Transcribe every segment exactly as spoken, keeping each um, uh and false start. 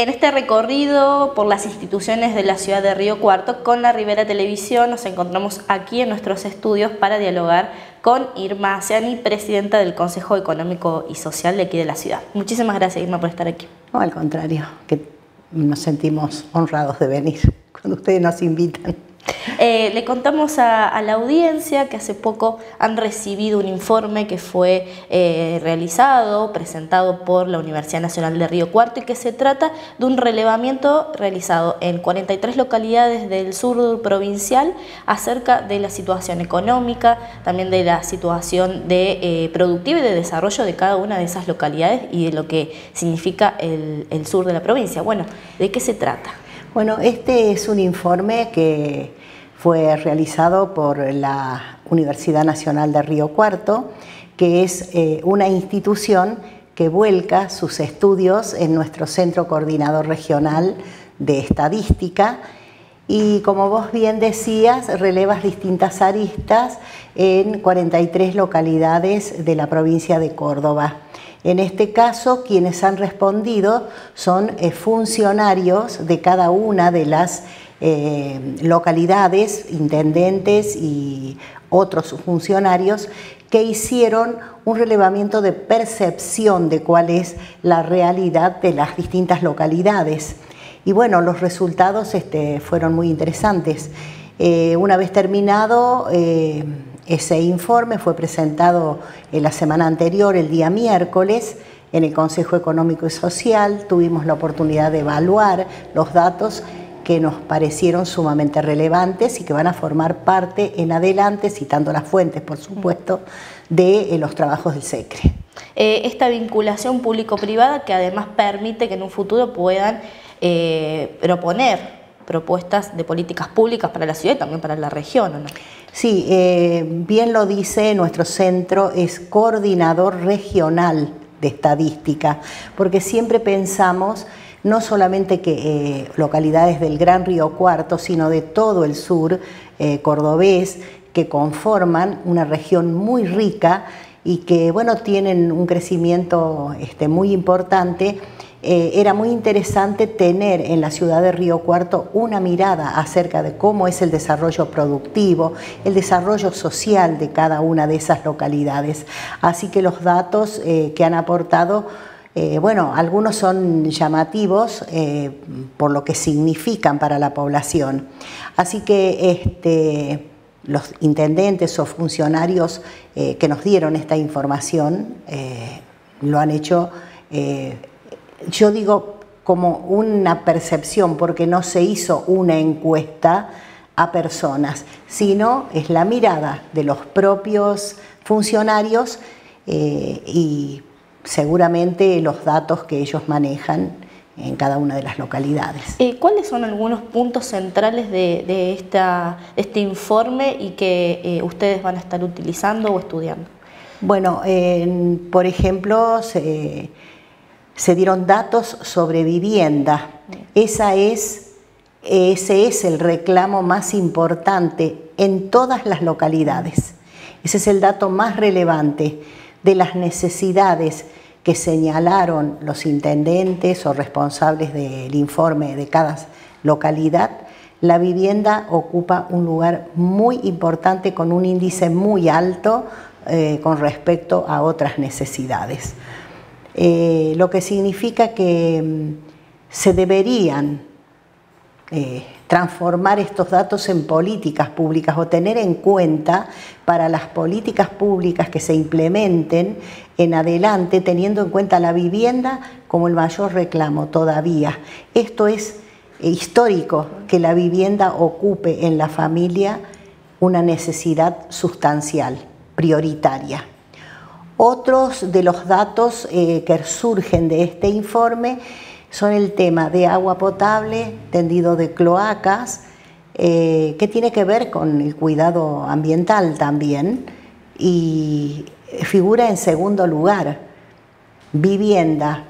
En este recorrido por las instituciones de la ciudad de Río Cuarto, con la Ribera Televisión, nos encontramos aquí en nuestros estudios para dialogar con Irma Aciani, presidenta del Consejo Económico y Social de aquí de la ciudad. Muchísimas gracias, Irma, por estar aquí. No, al contrario, que nos sentimos honrados de venir cuando ustedes nos invitan. Eh, le contamos a, a la audiencia que hace poco han recibido un informe que fue eh, realizado, presentado por la Universidad Nacional de Río Cuarto, y que se trata de un relevamiento realizado en cuarenta y tres localidades del sur provincial acerca de la situación económica, también de la situación de, eh, productiva y de desarrollo de cada una de esas localidades y de lo que significa el, el sur de la provincia. Bueno, ¿de qué se trata? Bueno, este es un informe que fue realizado por la Universidad Nacional de Río Cuarto, que es eh, una institución que vuelca sus estudios en nuestro Centro Coordinador Regional de Estadística y, como vos bien decías, relevas distintas aristas en cuarenta y tres localidades de la provincia de Córdoba. En este caso, quienes han respondido son eh, funcionarios de cada una de las eh, localidades, intendentes y otros funcionarios que hicieron un relevamiento de percepción de cuál es la realidad de las distintas localidades. Y bueno, los resultados este, fueron muy interesantes. Eh, una vez terminado, eh, ese informe fue presentado en la semana anterior, el día miércoles, en el Consejo Económico y Social. Tuvimos la oportunidad de evaluar los datos que nos parecieron sumamente relevantes y que van a formar parte en adelante, citando las fuentes, por supuesto, de eh, los trabajos del SECRE. Eh, esta vinculación público-privada que además permite que en un futuro puedan eh, proponer propuestas de políticas públicas para la ciudad y también para la región, ¿no? Sí, eh, bien lo dice, nuestro centro es coordinador regional de estadística, porque siempre pensamos no solamente que eh, localidades del Gran Río Cuarto, sino de todo el sur eh, cordobés, que conforman una región muy rica y que, bueno, tienen un crecimiento este, muy importante. Eh, era muy interesante tener en la ciudad de Río Cuarto una mirada acerca de cómo es el desarrollo productivo, el desarrollo social de cada una de esas localidades. Así que los datos eh, que han aportado, eh, bueno, algunos son llamativos eh, por lo que significan para la población. Así que este, los intendentes o funcionarios eh, que nos dieron esta información eh, lo han hecho, eh, yo digo, como una percepción, porque no se hizo una encuesta a personas, sino es la mirada de los propios funcionarios eh, y seguramente los datos que ellos manejan en cada una de las localidades. Eh, ¿Cuáles son algunos puntos centrales de, de, esta, de este informe y que eh, ustedes van a estar utilizando o estudiando? Bueno, eh, por ejemplo, se... Se dieron datos sobre vivienda. Esa es, ese es el reclamo más importante en todas las localidades. Ese es el dato más relevante de las necesidades que señalaron los intendentes o responsables del informe de cada localidad. La vivienda ocupa un lugar muy importante con un índice muy alto eh, con respecto a otras necesidades. Eh, lo que significa que mm, se deberían eh, transformar estos datos en políticas públicas o tener en cuenta para las políticas públicas que se implementen en adelante, teniendo en cuenta la vivienda como el mayor reclamo todavía. Esto es eh, histórico, que la vivienda ocupe en la familia una necesidad sustancial, prioritaria. Otros de los datos eh, que surgen de este informe son el tema de agua potable, tendido de cloacas, eh, que tiene que ver con el cuidado ambiental también, y figura en segundo lugar. Vivienda,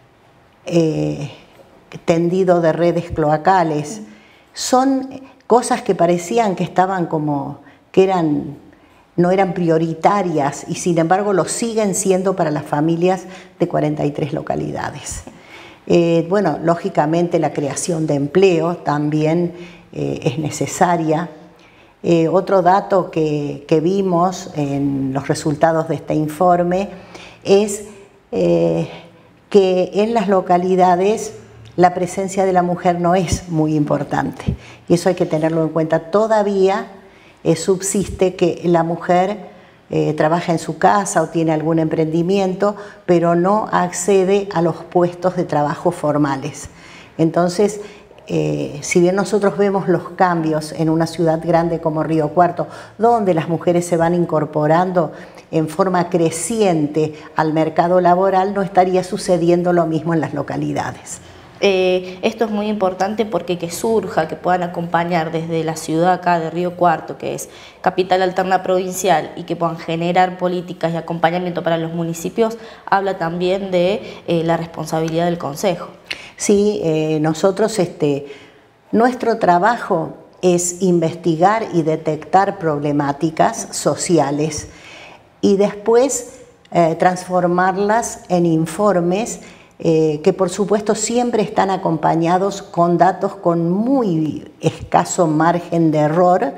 eh, tendido de redes cloacales, son cosas que parecían que estaban como, que eran... no eran prioritarias y sin embargo lo siguen siendo para las familias de cuarenta y tres localidades. Eh, bueno, lógicamente la creación de empleo también eh, es necesaria. Eh, otro dato que, que vimos en los resultados de este informe es eh, que en las localidades la presencia de la mujer no es muy importante, y eso hay que tenerlo en cuenta. Todavía eh, subsiste que la mujer eh, trabaja en su casa o tiene algún emprendimiento, pero no accede a los puestos de trabajo formales. Entonces, eh, si bien nosotros vemos los cambios en una ciudad grande como Río Cuarto, donde las mujeres se van incorporando en forma creciente al mercado laboral, no estaría sucediendo lo mismo en las localidades. Eh, esto es muy importante porque que surja, que puedan acompañar desde la ciudad acá de Río Cuarto, que es capital alterna provincial, y que puedan generar políticas y acompañamiento para los municipios, habla también de eh, la responsabilidad del Consejo. Sí, eh, nosotros, este, nuestro trabajo es investigar y detectar problemáticas sociales y después eh, transformarlas en informes Eh, que por supuesto siempre están acompañados con datos con muy escaso margen de error,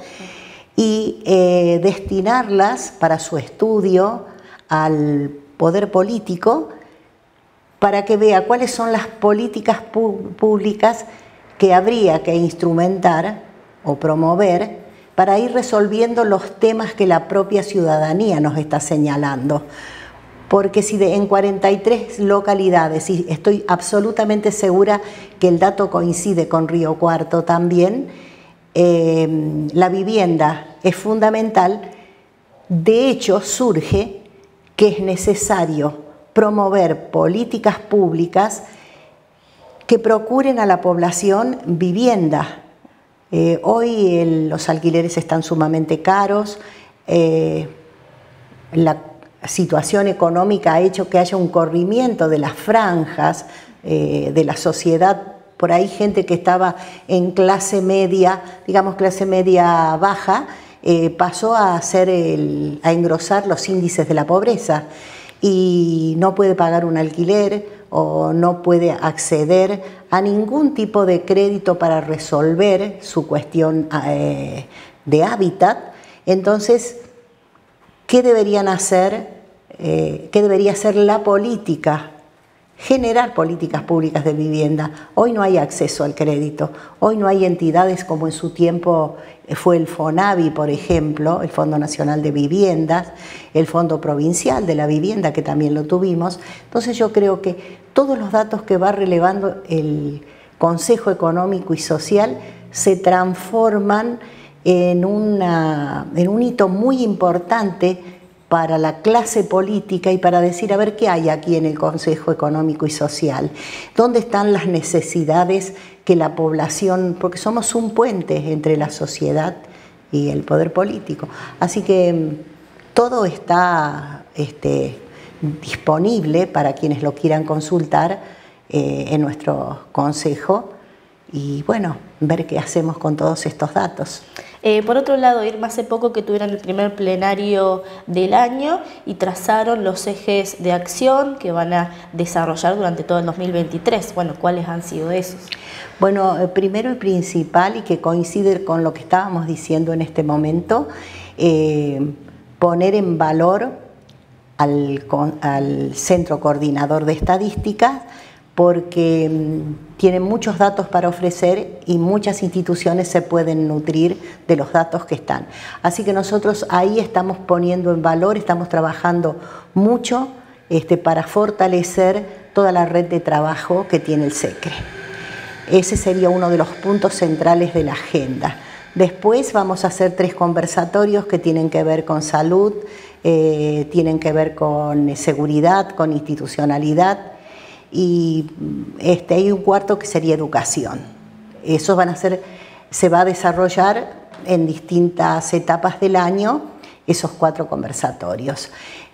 y eh, destinarlas para su estudio al poder político para que vea cuáles son las políticas públicas que habría que instrumentar o promover para ir resolviendo los temas que la propia ciudadanía nos está señalando. Porque si de, en cuarenta y tres localidades, y estoy absolutamente segura que el dato coincide con Río Cuarto también, eh, la vivienda es fundamental. De hecho, surge que es necesario promover políticas públicas que procuren a la población vivienda. Eh, hoy el, los alquileres están sumamente caros, eh, la situación económica ha hecho que haya un corrimiento de las franjas eh, de la sociedad. Por ahí gente que estaba en clase media, digamos clase media baja, eh, pasó a, hacer el, a engrosar los índices de la pobreza y no puede pagar un alquiler o no puede acceder a ningún tipo de crédito para resolver su cuestión eh, de hábitat. Entonces, ¿qué deberían hacer? Eh, ¿Qué debería hacer la política? Generar políticas públicas de vivienda. Hoy no hay acceso al crédito. Hoy no hay entidades como en su tiempo fue el FONAVI, por ejemplo, el Fondo Nacional de Viviendas, el Fondo Provincial de la Vivienda, que también lo tuvimos. Entonces yo creo que todos los datos que va relevando el Consejo Económico y Social se transforman en, una, en un hito muy importante para la clase política y para decir, a ver, ¿qué hay aquí en el Consejo Económico y Social? ¿Dónde están las necesidades que la población, porque somos un puente entre la sociedad y el poder político? Así que todo está este, disponible para quienes lo quieran consultar eh, en nuestro Consejo, y bueno, ver qué hacemos con todos estos datos. Eh, por otro lado, Irma, hace poco que tuvieron el primer plenario del año y trazaron los ejes de acción que van a desarrollar durante todo el dos mil veintitrés. Bueno, ¿cuáles han sido esos? Bueno, eh, primero y principal, y que coincide con lo que estábamos diciendo en este momento, eh, poner en valor al, al Centro Coordinador de Estadísticas, porque mmm, tienen muchos datos para ofrecer y muchas instituciones se pueden nutrir de los datos que están. Así que nosotros ahí estamos poniendo en valor, estamos trabajando mucho este, para fortalecer toda la red de trabajo que tiene el SECRE. Ese sería uno de los puntos centrales de la agenda. Después vamos a hacer tres conversatorios que tienen que ver con salud, eh, tienen que ver con seguridad, con institucionalidad, y este, hay un cuarto que sería educación. Esos van a ser, se va a desarrollar en distintas etapas del año, esos cuatro conversatorios.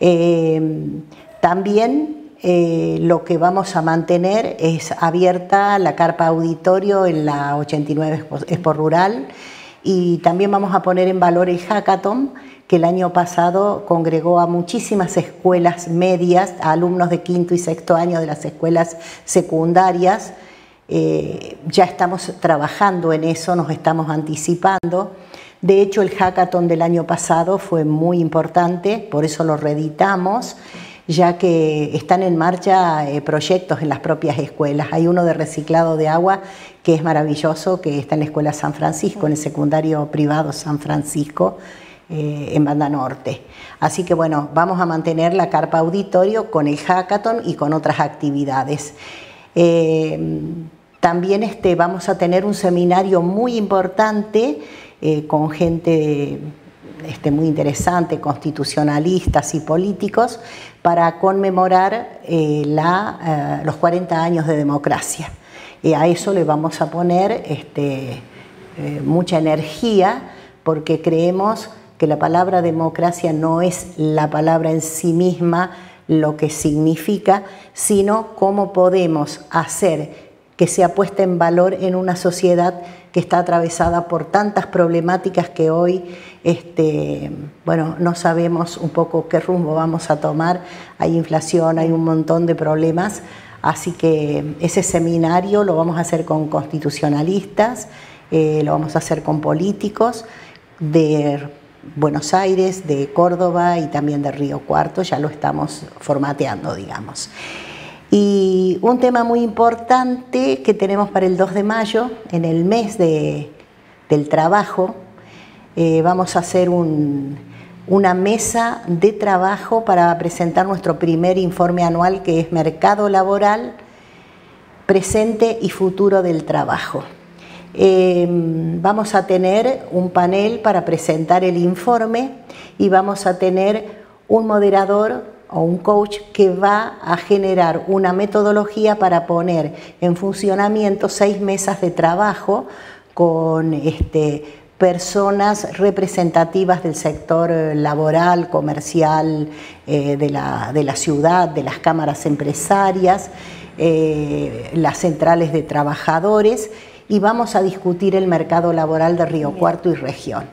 Eh, también eh, lo que vamos a mantener es abierta la carpa auditorio en la ochenta y nueve Expo Rural, y también vamos a poner en valor el hackathon, que el año pasado congregó a muchísimas escuelas medias, a alumnos de quinto y sexto año de las escuelas secundarias. Eh, ya estamos trabajando en eso, nos estamos anticipando. De hecho, el hackathon del año pasado fue muy importante, por eso lo reeditamos, ya que están en marcha eh, proyectos en las propias escuelas. Hay uno de reciclado de agua que es maravilloso, que está en la Escuela San Francisco, en el secundario privado San Francisco, eh, en Banda Norte. Así que bueno, vamos a mantener la carpa auditorio con el hackathon y con otras actividades. Eh, también este, vamos a tener un seminario muy importante eh, con gente este, muy interesante, constitucionalistas y políticos, para conmemorar eh, la, eh, los cuarenta años de democracia. Y a eso le vamos a poner este, eh, mucha energía, porque creemos que la palabra democracia no es la palabra en sí misma lo que significa, sino cómo podemos hacer que sea puesta en valor en una sociedad que está atravesada por tantas problemáticas que hoy este, bueno, no sabemos un poco qué rumbo vamos a tomar. Hay inflación, hay un montón de problemas, así que ese seminario lo vamos a hacer con constitucionalistas, eh, lo vamos a hacer con políticos de Buenos Aires, de Córdoba y también de Río Cuarto, ya lo estamos formateando, digamos. Y un tema muy importante que tenemos para el dos de mayo, en el mes de, del trabajo, eh, vamos a hacer un, una mesa de trabajo para presentar nuestro primer informe anual, que es Mercado Laboral, Presente y Futuro del Trabajo. Eh, vamos a tener un panel para presentar el informe y vamos a tener un moderador o un coach que va a generar una metodología para poner en funcionamiento seis mesas de trabajo con este, personas representativas del sector laboral, comercial, eh, de, la, de la ciudad, de las cámaras empresarias, eh, las centrales de trabajadores, y vamos a discutir el mercado laboral de Río Cuarto y región.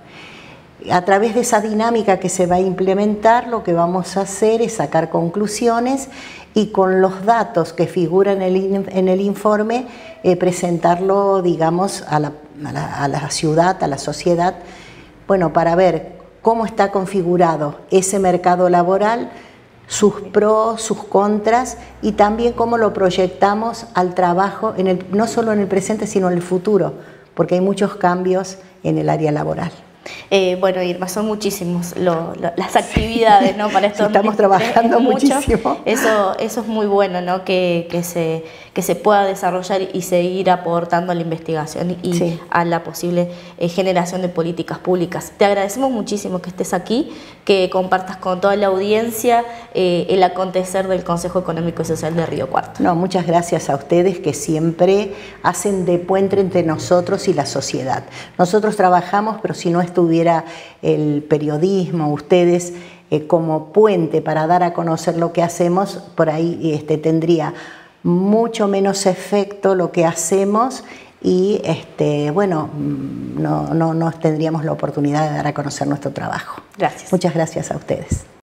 A través de esa dinámica que se va a implementar, lo que vamos a hacer es sacar conclusiones y con los datos que figuran en el, en el informe, eh, presentarlo, digamos, a la, a, la, a la ciudad, a la sociedad, bueno, para ver cómo está configurado ese mercado laboral, sus pros, sus contras, y también cómo lo proyectamos al trabajo, en el, no solo en el presente, sino en el futuro, porque hay muchos cambios en el área laboral. Eh, bueno, Irma, son muchísimos lo, lo, las actividades, ¿no? Para esto sí, estamos trabajando muchísimo. Eso, eso es muy bueno, ¿no? Que, que, se, que se pueda desarrollar y seguir aportando a la investigación y sí. a la posible eh, generación de políticas públicas. Te agradecemos muchísimo que estés aquí, que compartas con toda la audiencia eh, el acontecer del Consejo Económico y Social de Río Cuarto. No, muchas gracias a ustedes, que siempre hacen de puente entre nosotros y la sociedad. Nosotros trabajamos, pero si no estuviera el periodismo, ustedes eh, como puente para dar a conocer lo que hacemos, por ahí este, tendría mucho menos efecto lo que hacemos y este, bueno, no, no, no tendríamos la oportunidad de dar a conocer nuestro trabajo. Gracias. Muchas gracias a ustedes.